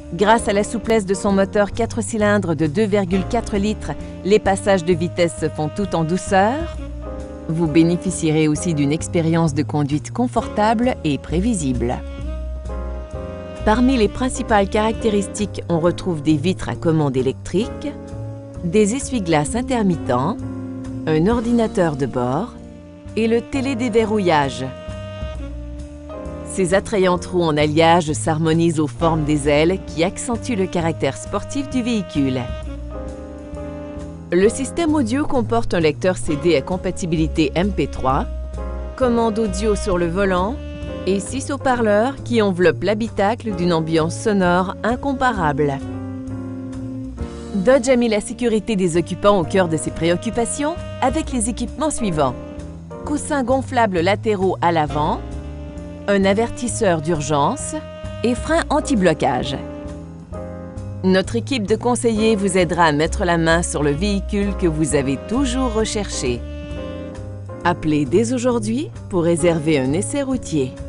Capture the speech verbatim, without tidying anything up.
Grâce à la souplesse de son moteur quatre cylindres de deux virgule quatre litres, les passages de vitesse se font tout en douceur. Vous bénéficierez aussi d'une expérience de conduite confortable et prévisible. Parmi les principales caractéristiques, on retrouve des vitres à commande électrique, des essuie-glaces intermittents, un ordinateur de bord et le télédéverrouillage. Ces attrayants trous en alliage s'harmonisent aux formes des ailes qui accentuent le caractère sportif du véhicule. Le système audio comporte un lecteur C D à compatibilité M P trois, commande audio sur le volant et six haut-parleurs qui enveloppent l'habitacle d'une ambiance sonore incomparable. Dodge a mis la sécurité des occupants au cœur de ses préoccupations avec les équipements suivants. Coussins gonflables latéraux à l'avant, un avertisseur d'urgence et frein anti-blocage. Notre équipe de conseillers vous aidera à mettre la main sur le véhicule que vous avez toujours recherché. Appelez dès aujourd'hui pour réserver un essai routier.